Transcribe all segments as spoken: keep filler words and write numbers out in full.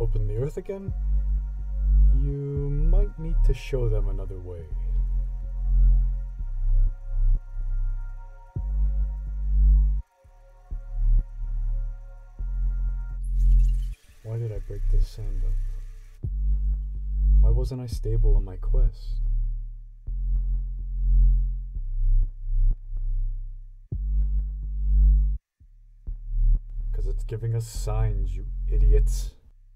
open the earth again, you might need to show them another way. Why did I break this sand up? Why wasn't I stable on my quest? Because it's giving us signs, you idiots.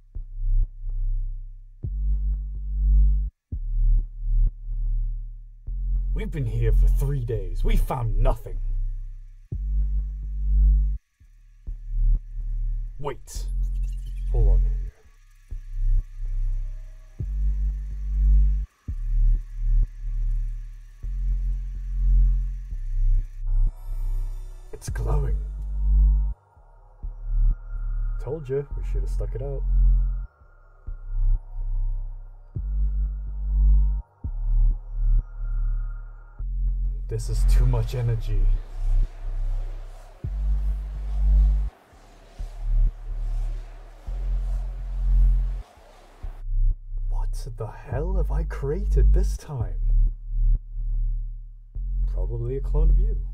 We've been here for three days. We found nothing. Wait. Hold on here. It's glowing. Told you, we should have stuck it out. This is too much energy. What the hell have I created this time? Probably a clone of you.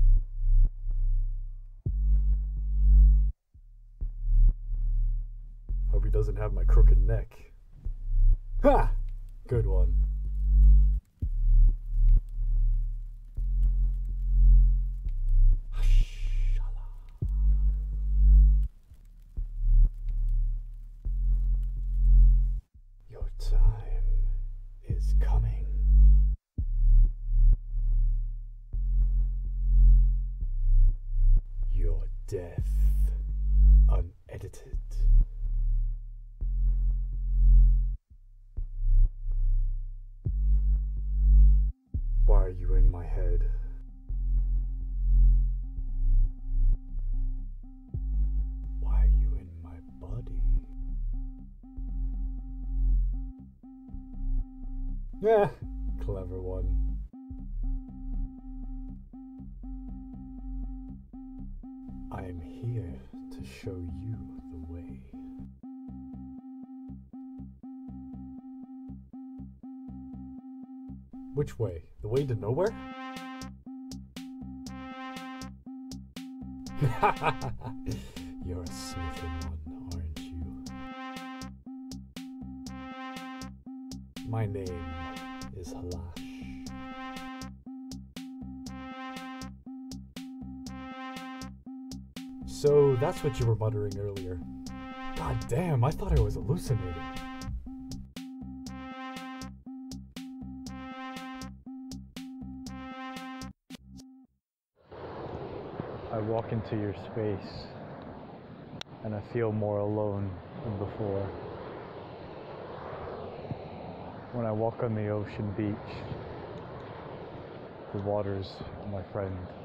Hope he doesn't have my crooked neck. Ha! Good one. Your time is coming. Your death unedited. Why are you in my head? Why are you in my body? Yeah, clever one. I am here to show you the way. Which way? The way to nowhere? You're a sniffing one, aren't you? My name is Halash. So that's what you were muttering earlier. God damn, I thought I was hallucinating. I walk into your space and I feel more alone than before. When I walk on the ocean beach, the water's my friend.